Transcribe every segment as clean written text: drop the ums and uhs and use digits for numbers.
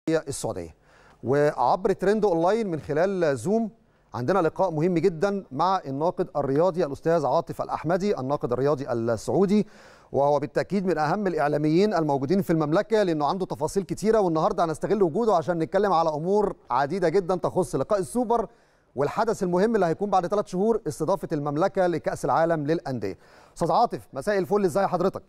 السعودية. وعبر ترند اونلاين من خلال زوم عندنا لقاء مهم جدا مع الناقد الرياضي الاستاذ عاطف الاحمدي، الناقد الرياضي السعودي، وهو بالتاكيد من اهم الاعلاميين الموجودين في المملكه لانه عنده تفاصيل كتيره، والنهارده هنستغل وجوده عشان نتكلم على امور عديده جدا تخص لقاء السوبر والحدث المهم اللي هيكون بعد 3 شهور، استضافه المملكه لكاس العالم للانديه. استاذ عاطف، مساء الفل، ازاي حضرتك؟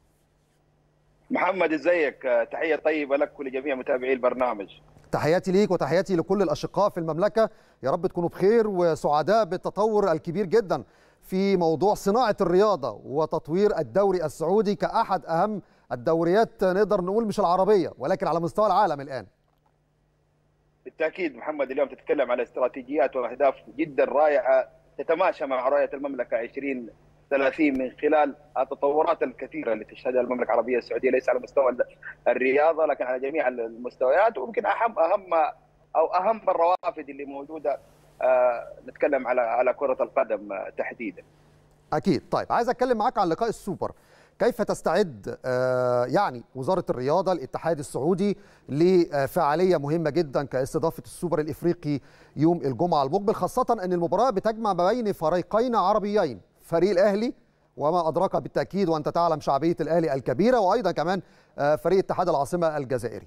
محمد ازيك؟ تحيه طيبه لك ولجميع متابعي البرنامج. تحياتي ليك وتحياتي لكل الاشقاء في المملكه، يا رب تكونوا بخير وسعداء بالتطور الكبير جدا في موضوع صناعه الرياضه وتطوير الدوري السعودي كاحد اهم الدوريات، نقدر نقول مش العربيه ولكن على مستوى العالم الان. بالتاكيد محمد، اليوم تتكلم على استراتيجيات واهداف جدا رائعه تتماشى مع رؤيه المملكه 2030 من خلال التطورات الكثيره اللي تشهدها المملكه العربيه السعوديه، ليس على مستوى الرياضه لكن على جميع المستويات، ويمكن اهم الروافد اللي موجوده. نتكلم على كره القدم تحديدا. اكيد. طيب، عايز اتكلم معاك عن لقاء السوبر. كيف تستعد يعني وزاره الرياضه، الاتحاد السعودي، لفعاليه مهمه جدا كاستضافه السوبر الافريقي يوم الجمعه المقبل، خاصه ان المباراه بتجمع ما بين فريقين عربيين، فريق الاهلي وما ادراك بالتاكيد وانت تعلم شعبيه الاهلي الكبيره، وايضا كمان فريق اتحاد العاصمه الجزائري.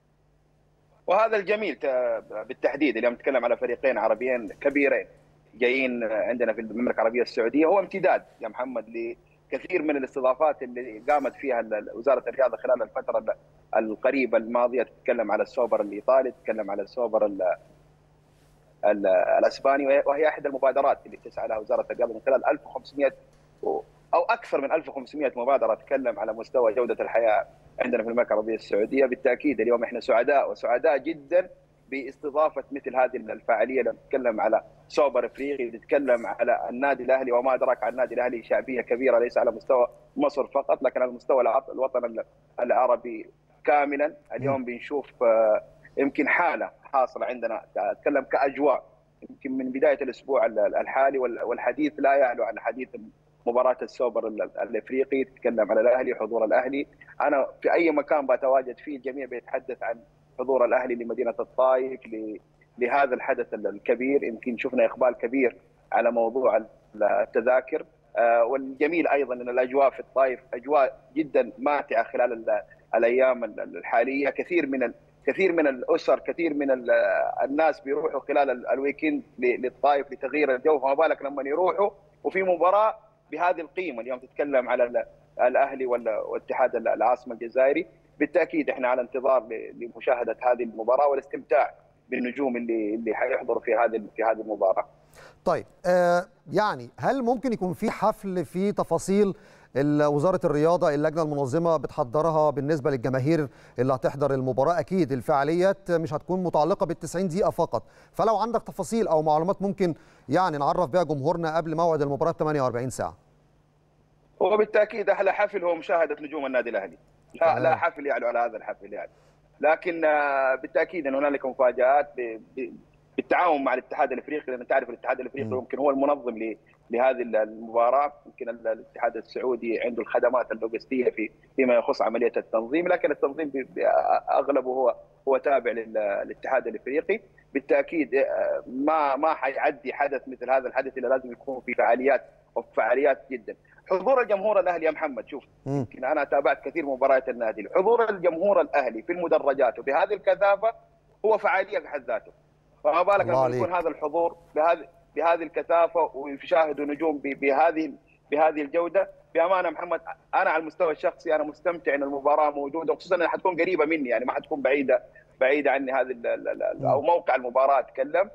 وهذا الجميل بالتحديد، اليوم نتكلم على فريقين عربيين كبيرين جايين عندنا في المملكه العربيه السعوديه، هو امتداد يا محمد لكثير من الاستضافات اللي قامت فيها وزاره الرياضه خلال الفتره القريبه الماضيه. تتكلم على السوبر الايطالي، تتكلم على السوبر الاسباني، وهي احد المبادرات اللي تسعى لها وزاره الرياضه من خلال 1500 او اكثر من 1500 مبادره تتكلم على مستوى جوده الحياه عندنا في المملكه العربيه السعوديه. بالتاكيد اليوم احنا سعداء جدا باستضافه مثل هذه الفعاليه. لما نتكلم على سوبر افريقي، نتكلم على النادي الاهلي، وما ادراك عن النادي الاهلي، شعبيه كبيره ليس على مستوى مصر فقط لكن على مستوى الوطن العربي كاملا. اليوم بنشوف يمكن حاله حاصله عندنا، اتكلم كاجواء يمكن من بدايه الاسبوع الحالي، والحديث لا يعلو عن حديث مباراة السوبر الافريقي. تتكلم على الاهلي، حضور الاهلي، انا في اي مكان بتواجد فيه الجميع بيتحدث عن حضور الاهلي لمدينة الطائف لهذا الحدث الكبير. يمكن شفنا اقبال كبير على موضوع التذاكر، والجميل ايضا ان الاجواء في الطائف اجواء جدا ماتعة خلال الايام الحالية. كثير من الاسر، كثير من الناس بيروحوا خلال الويكند للطائف لتغيير الجو، فما بالك لما يروحوا وفي مباراة بهذه القيمه. اليوم تتكلم على الاهلي والاتحاد العاصمه الجزائري. بالتاكيد احنا على انتظار لمشاهده هذه المباراه والاستمتاع بالنجوم اللي حيحضروا في هذه المباراه. طيب، يعني هل ممكن يكون في حفل في تفاصيل وزاره الرياضه، اللجنه المنظمه بتحضرها بالنسبه للجماهير اللي هتحضر المباراه؟ اكيد الفعاليات مش هتكون متعلقه بال90 دقيقه فقط، فلو عندك تفاصيل او معلومات ممكن يعني نعرف بها جمهورنا قبل موعد المباراه ب 48 ساعه. هو بالتاكيد احلى حفل هو مشاهده نجوم النادي الاهلي، لا حفل يعلو على هذا الحفل يعني. لكن بالتاكيد ان هنالك مفاجات بالتعاون مع الاتحاد الافريقي، لان تعرف الاتحاد الافريقي يمكن هو المنظم لهذه المباراه. يمكن الاتحاد السعودي عنده الخدمات اللوجستيه فيما يخص عمليه التنظيم، لكن التنظيم اغلبه هو تابع للاتحاد الافريقي. بالتاكيد ما حيعدي حدث مثل هذا الحدث الا لازم يكون في فعاليات جدا. حضور الجمهور الاهلي يا محمد، شوف يمكن انا تابعت كثير مباريات النادي، حضور الجمهور الاهلي في المدرجات وبهذه الكثافه هو فعاليه في حد ذاته، فما بالك لما يكون هذا الحضور بهذه الكثافه ويشاهدوا نجوم بهذه الجوده. بامانه محمد، انا على المستوى الشخصي انا مستمتع ان المباراه موجوده، وخصوصا انها حتكون قريبه مني، يعني ما حتكون بعيده عني هذه او موقع المباراه اتكلم.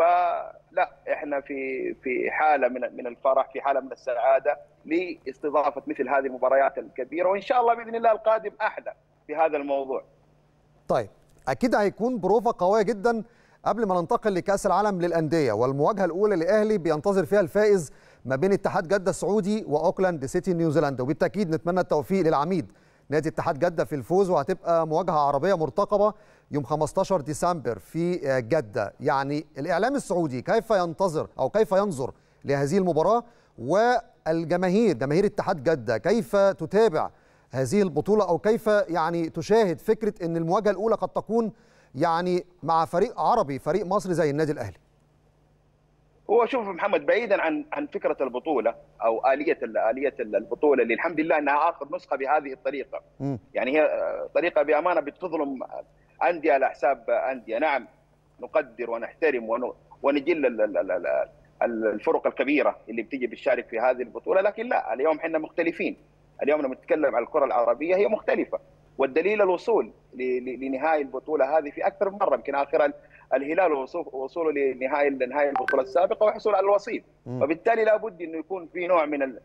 فلا احنا في حاله من الفرح، في حاله من السعاده لاستضافه مثل هذه المباريات الكبيره، وان شاء الله باذن الله القادم احلى في هذا الموضوع. طيب، اكيد هيكون بروفه قويه جدا قبل ما ننتقل لكاس العالم للانديه، والمواجهه الاولى للاهلي بينتظر فيها الفائز ما بين اتحاد جده السعودي واوكلاند سيتي نيوزيلندا، وبالتاكيد نتمنى التوفيق للعميد نادي اتحاد جده في الفوز، وهتبقى مواجهه عربيه مرتقبه يوم 15 ديسمبر في جده. يعني الاعلام السعودي كيف ينتظر او كيف ينظر لهذه المباراه، والجماهير جماهير اتحاد جده كيف تتابع هذه البطوله، او كيف يعني تشاهد فكره ان المواجهه الاولى قد تكون يعني مع فريق عربي، فريق مصري زي النادي الاهلي؟ هو شوف محمد، بعيدا عن فكره البطوله او اليه البطوله اللي الحمد لله انها اخر نسخه بهذه الطريقه. يعني هي طريقه بامانه بتظلم انديه على حساب انديه. نعم نقدر ونحترم ونجل الفرق الكبيره اللي بتيجي بتشارك في هذه البطوله، لكن لا، اليوم احنا مختلفين. اليوم لما نتكلم عن الكره العربيه هي مختلفه، والدليل الوصول لنهائي البطوله هذه في اكثر من مره. يمكن اخرا الهلال وصوله لنهائي البطوله السابقه وحصول على الوصيف، وبالتالي لابد انه يكون في نوع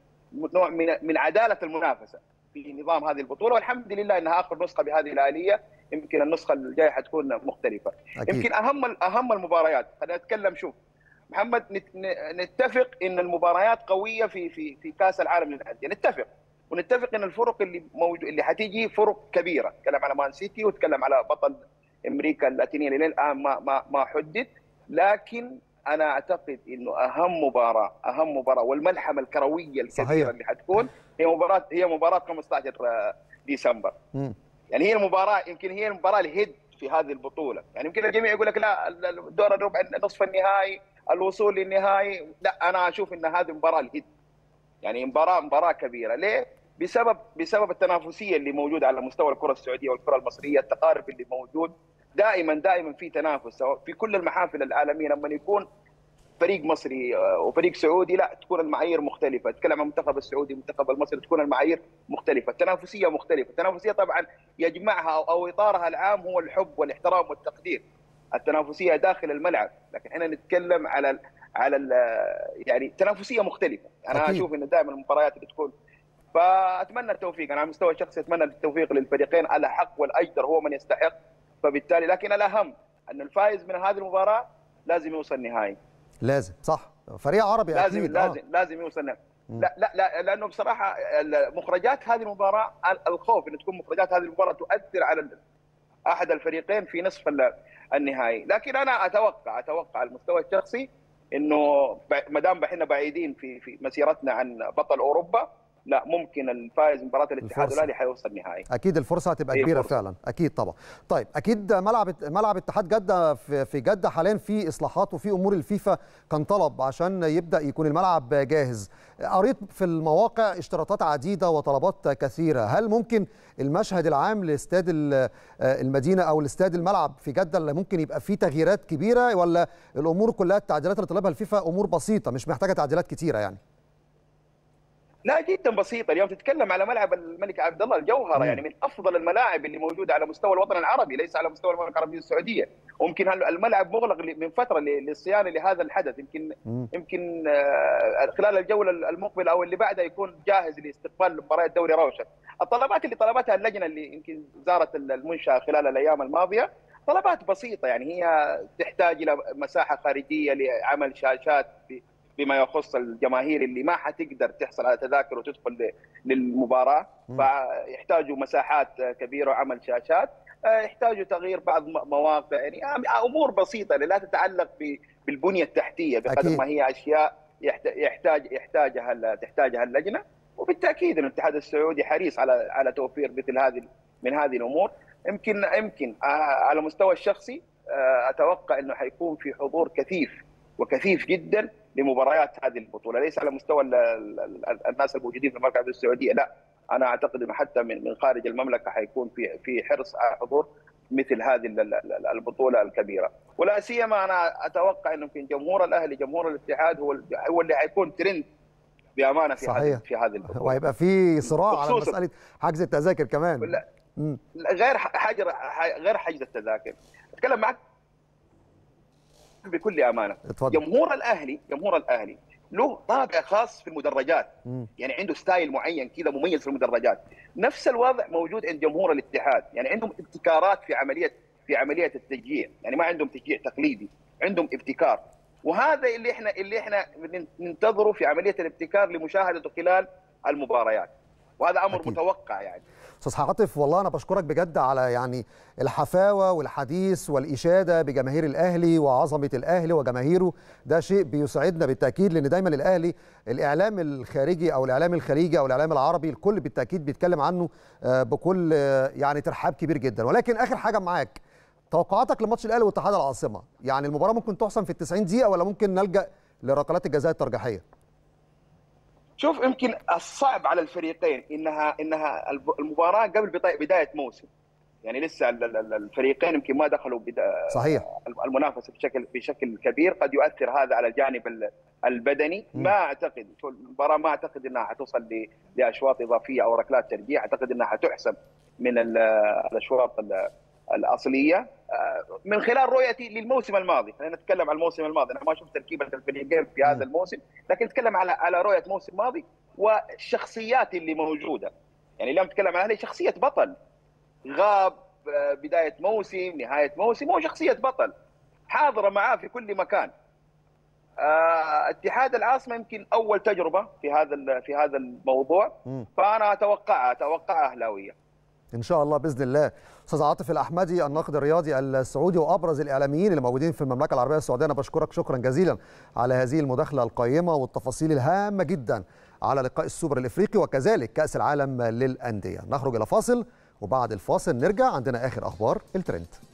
من عداله المنافسه في نظام هذه البطوله، والحمد لله انها اخر نسخه بهذه الاليه. يمكن النسخه الجايه حتكون مختلفه. أكيد. يمكن اهم المباريات، خلينا نتكلم. شوف محمد، نتفق ان المباريات قويه في كاس العالم للانديه، ونتفق ان الفرق اللي حتيجي فرق كبيره. نتكلم على مان سيتي وتكلم على بطل امريكا اللاتينيه اللي الان ما حدد، لكن انا اعتقد انه اهم مباراه والملحمه الكرويه الكبيره صحيح. اللي حتكون هي مباراه 15 ديسمبر. يعني هي المباراه، يمكن هي المباراه الهيد في هذه البطوله. يعني يمكن الجميع يقول لك لا، الدور الربع، نصف النهائي، الوصول للنهائي، لا، انا اشوف ان هذه مباراه الهيد. يعني مباراه كبيره. ليه؟ بسبب التنافسيه اللي موجوده على مستوى الكره السعوديه والكره المصريه، التقارب اللي موجود. دائما في تنافس في كل المحافل العالميه. لما يكون فريق مصري وفريق سعودي، لا، تكون المعايير مختلفه. تتكلم عن المنتخب السعودي والمنتخب المصري، تكون المعايير مختلفه، التنافسيه مختلفه. التنافسيه طبعا يجمعها او اطارها العام هو الحب والاحترام والتقدير، التنافسيه داخل الملعب. لكن احنا نتكلم على يعني تنافسيه مختلفه. انا اشوف ان دائما المباريات اللي تكون، فاتمنى التوفيق. انا على المستوى الشخصي اتمنى التوفيق للفريقين، على حق والاجدر هو من يستحق. فبالتالي لكن الاهم ان الفائز من هذه المباراه لازم يوصل نهائي. لازم، صح، فريق عربي اكيد لازم يوصل نهائي. لا لانه بصراحه مخرجات هذه المباراه، الخوف ان تكون مخرجات هذه المباراه تؤثر على احد الفريقين في نصف النهائي. لكن انا اتوقع على المستوى الشخصي انه ما دام احنا بعيدين في مسيرتنا عن بطل اوروبا، لا، ممكن الفائز مباراه الاتحاد والاهلي حيوصل النهائي. اكيد الفرصه هتبقى كبيره فعلا، اكيد طبعا. طيب اكيد ملعب اتحاد جده في جده حاليا في اصلاحات وفي امور الفيفا كان طلب عشان يبدا يكون الملعب جاهز. قريت في المواقع اشتراطات عديده وطلبات كثيره. هل ممكن المشهد العام لاستاد المدينه او الاستاد الملعب في جده اللي ممكن يبقى فيه تغييرات كبيره، ولا الامور كلها التعديلات اللي طلبها الفيفا امور بسيطه مش محتاجه تعديلات كثيره يعني؟ لا، جدا بسيطه. اليوم تتكلم على ملعب الملك عبد الله الجوهره، يعني من افضل الملاعب اللي موجوده على مستوى الوطن العربي، ليس على مستوى المملكه العربيه السعوديه. وممكن الملعب مغلق من فتره للصيانه لهذا الحدث. يمكن خلال الجوله المقبله او اللي بعدها يكون جاهز لاستقبال مباريات دوري روشن. الطلبات اللي طلبتها اللجنه اللي يمكن زارت المنشاه خلال الايام الماضيه طلبات بسيطه. يعني هي تحتاج الى مساحه خارجيه لعمل شاشات بما يخص الجماهير اللي ما حتقدر تحصل على تذاكر وتدخل للمباراه، فيحتاجوا مساحات كبيره وعمل شاشات، يحتاجوا تغيير بعض مواقع. يعني امور بسيطه لا تتعلق بالبنيه التحتيه بقدر ما هي اشياء تحتاجها اللجنه. وبالتاكيد الاتحاد السعودي حريص على توفير من هذه الامور. يمكن على المستوى الشخصي اتوقع انه حيكون في حضور كثيف جدا لمباريات هذه البطوله، ليس على مستوى الناس الموجودين في المملكه العربيه السعوديه، لا، انا اعتقد انه حتى من خارج المملكه حيكون في حرص على حضور مثل هذه البطوله الكبيره. ولا سيما انا اتوقع انه يمكن جمهور الاهلي، جمهور الاتحاد هو اللي حيكون ترند بامانه في هذه البطوله. وهيبقى في صراع على مساله حجز التذاكر كمان. غير حجز التذاكر. اتكلم معك بكل امانه. اتفضل. جمهور الاهلي له طابع خاص في المدرجات. يعني عنده ستايل معين كذا مميز في المدرجات. نفس الوضع موجود عند جمهور الاتحاد. يعني عندهم ابتكارات في عمليه التشجيع. يعني ما عندهم تشجيع تقليدي، عندهم ابتكار. وهذا اللي احنا ننتظره في عمليه الابتكار لمشاهدته خلال المباريات. وهذا امر أكيد. متوقع يعني. استاذ عاطف، والله انا بشكرك بجد على يعني الحفاوه والحديث والاشاده بجماهير الاهلي وعظمه الاهلي وجماهيره. ده شيء بيسعدنا بالتاكيد، لان دايما الاهلي الاعلام الخارجي او الاعلام الخليجي او الاعلام العربي الكل بالتاكيد بيتكلم عنه بكل يعني ترحاب كبير جدا. ولكن اخر حاجه معاك، توقعاتك لماتش الاهلي واتحاد العاصمه، يعني المباراه ممكن تحسم في ال90 دقيقه ولا ممكن نلجا لركلات الجزاء الترجيحيه؟ شوف، يمكن الصعب على الفريقين انها المباراه قبل بدايه موسم، يعني لسه الفريقين يمكن ما دخلوا صحيح. المنافسه بشكل كبير، قد يؤثر هذا على الجانب البدني. ما اعتقد المباراه، ما اعتقد انها حتوصل لاشواط اضافيه او ركلات ترجيح، اعتقد انها حتحسم من الاشواط الاصليه. من خلال رؤيتي للموسم الماضي، خلينا نتكلم عن الموسم الماضي، انا ما شفت تركيبه الفريقين في هذا الموسم، لكن نتكلم على رؤيه موسم ماضي والشخصيات اللي موجوده. يعني اليوم نتكلم عن اهلي شخصيه بطل، غاب بدايه موسم، نهايه موسم، هو شخصيه بطل حاضره معاه في كل مكان. اتحاد العاصمه يمكن اول تجربه في هذا الموضوع، فانا اتوقع اهلاويه ان شاء الله باذن الله. استاذ عاطف الاحمدي، الناقد الرياضي السعودي وابرز الاعلاميين اللي موجودين في المملكه العربيه السعوديه، انا بشكرك شكرا جزيلا على هذه المداخله القيمه والتفاصيل الهامه جدا على لقاء السوبر الافريقي وكذلك كاس العالم للانديه. نخرج الى فاصل وبعد الفاصل نرجع، عندنا اخر اخبار الترند.